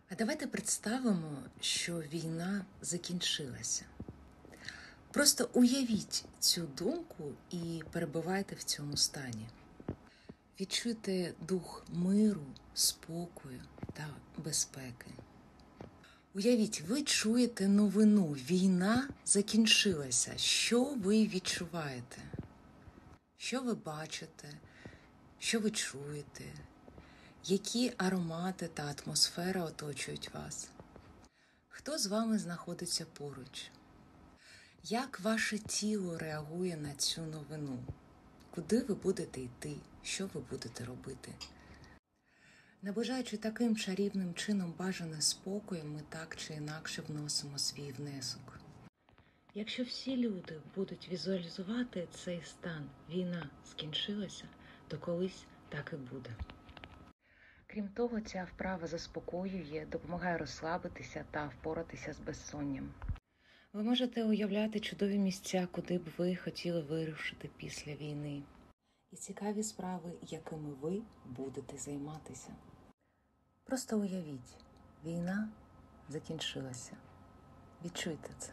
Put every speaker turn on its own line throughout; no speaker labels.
А давайте представимо, що війна закінчилася. Просто уявіть цю думку і перебувайте в цьому стані. Відчуйте дух миру, спокою та безпеки. Уявіть, ви чуєте новину, війна закінчилася. Що ви відчуваєте? Що ви бачите? Що ви чуєте? Які аромати та атмосфера оточують вас? Хто з вами знаходиться поруч? Як ваше тіло реагує на цю новину? Куди ви будете йти? Що ви будете робити? Наближаючи таким чарівним чином бажане спокою, ми так чи інакше вносимо свій внесок. Якщо всі люди будуть візуалізувати цей стан, війна скінчилася, то колись так і буде. Крім того, ця вправа заспокоює, допомагає розслабитися та впоратися з безсонням. Ви можете уявляти чудові місця, куди б ви хотіли вирушити після війни. І цікаві справи, якими ви будете займатися. Просто уявіть, війна закінчилася. Відчуйте це.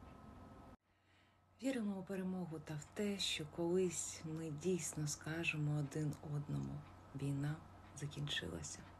Віримо у перемогу та в те, що колись ми дійсно скажемо один одному: війна закінчилася.